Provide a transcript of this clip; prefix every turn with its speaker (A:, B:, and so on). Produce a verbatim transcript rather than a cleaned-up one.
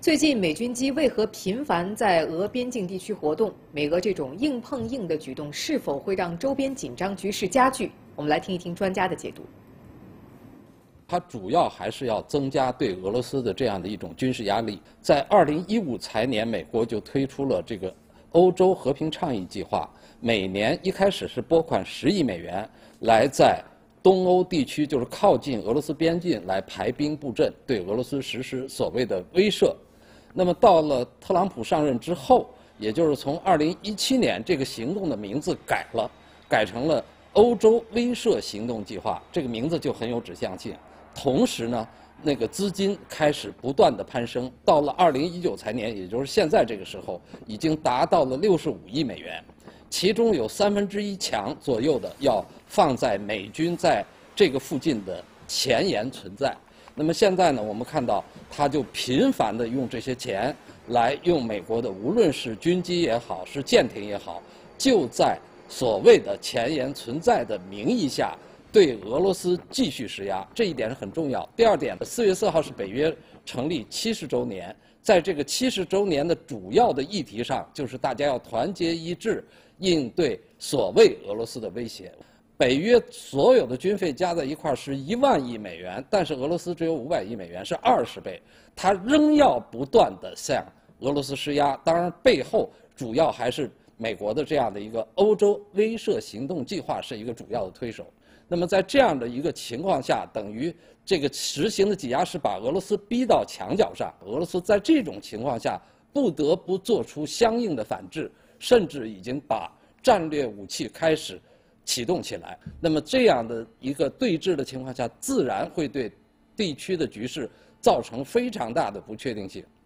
A: 最近美军机为何频繁在俄边境地区活动？美俄这种硬碰硬的举动是否会让周边紧张局势加剧？我们来听一听专家的解读。
B: 它主要还是要增加对俄罗斯的这样的一种军事压力。在二零一五财年，美国就推出了这个欧洲和平倡议计划，每年一开始是拨款十亿美元，来在东欧地区，就是靠近俄罗斯边境来排兵布阵，对俄罗斯实施所谓的威慑。那么到了特朗普上任之后，也就是从二零一七年，这个行动的名字改了，改成了欧洲威慑行动计划，这个名字就很有指向性。同时呢，那个资金开始不断的攀升，到了二零一九财年，也就是现在这个时候，已经达到了六十五亿美元，其中有三分之一强左右的要放在美军在这个附近的前沿存在。那么现在呢，我们看到他就频繁地用这些钱来用美国的，无论是军机也好，是舰艇也好，就在所谓的前沿存在的名义下，对俄罗斯继续施压，这一点是很重要。第二点，四月四号是北约成立七十周年，在这个七十周年的主要的议题上，就是大家要团结一致，应对所谓俄罗斯的威胁。北约所有的军费加在一块儿是一万亿美元，但是俄罗斯只有五百亿美元，是二十倍，它仍要不断地向俄罗斯施压。当然，背后主要还是美国的这样的一个欧洲威慑行动计划是一个主要的推手。那么在这样的一个情况下，等于这个实行的挤压是把俄罗斯逼到墙角上，俄罗斯在这种情况下不得不做出相应的反制，甚至已经把战略武器开始启动起来。那么这样的一个对峙的情况下，自然会对地区的局势造成非常大的不确定性。